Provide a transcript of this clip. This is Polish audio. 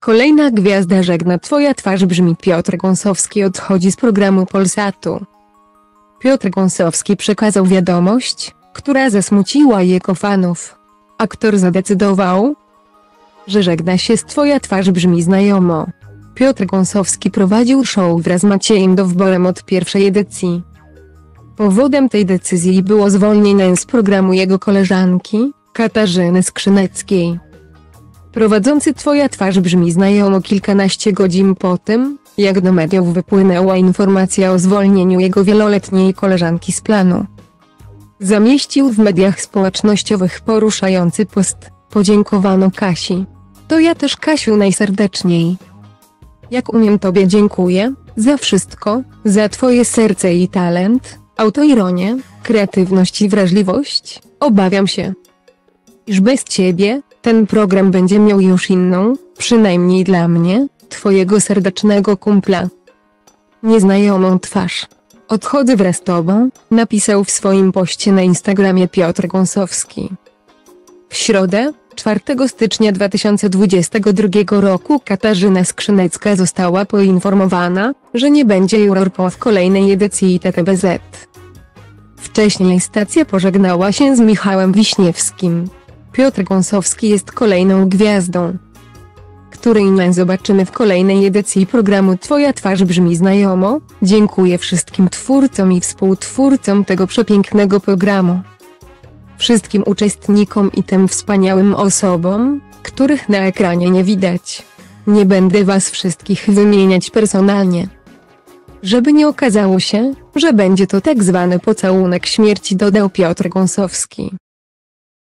Kolejna gwiazda żegna. Twoja twarz brzmi. Piotr Gąsowski odchodzi z programu Polsatu. Piotr Gąsowski przekazał wiadomość, która zasmuciła jego fanów. Aktor zadecydował, że żegna się z Twoja twarz brzmi znajomo. Piotr Gąsowski prowadził show wraz z Maciejem Dowborem od pierwszej edycji. Powodem tej decyzji było zwolnienie z programu jego koleżanki, Katarzyny Skrzyneckiej. Prowadzący Twoja twarz brzmi znajomo kilkanaście godzin po tym, jak do mediów wypłynęła informacja o zwolnieniu jego wieloletniej koleżanki z planu. Zamieścił w mediach społecznościowych poruszający post. Podziękowano Kasi. To ja też, Kasiu, najserdeczniej. Jak umiem Tobie dziękuję, za wszystko, za Twoje serce i talent, autoironię, kreatywność i wrażliwość. Obawiam się, iż bez Ciebie, ten program będzie miał już inną, przynajmniej dla mnie, Twojego serdecznego kumpla, nieznajomą twarz. Odchodzę wraz z Tobą, napisał w swoim poście na Instagramie Piotr Gąsowski. W środę, 4 stycznia 2022 roku Katarzyna Skrzynecka została poinformowana, że nie będzie jurorką w kolejnej edycji TTBZ. Wcześniej stacja pożegnała się z Michałem Wiśniewskim. Piotr Gąsowski jest kolejną gwiazdą, której zobaczymy w kolejnej edycji programu Twoja twarz brzmi znajomo. Dziękuję wszystkim twórcom i współtwórcom tego przepięknego programu. Wszystkim uczestnikom i tym wspaniałym osobom, których na ekranie nie widać. Nie będę Was wszystkich wymieniać personalnie, żeby nie okazało się, że będzie to tak zwany pocałunek śmierci, dodał Piotr Gąsowski.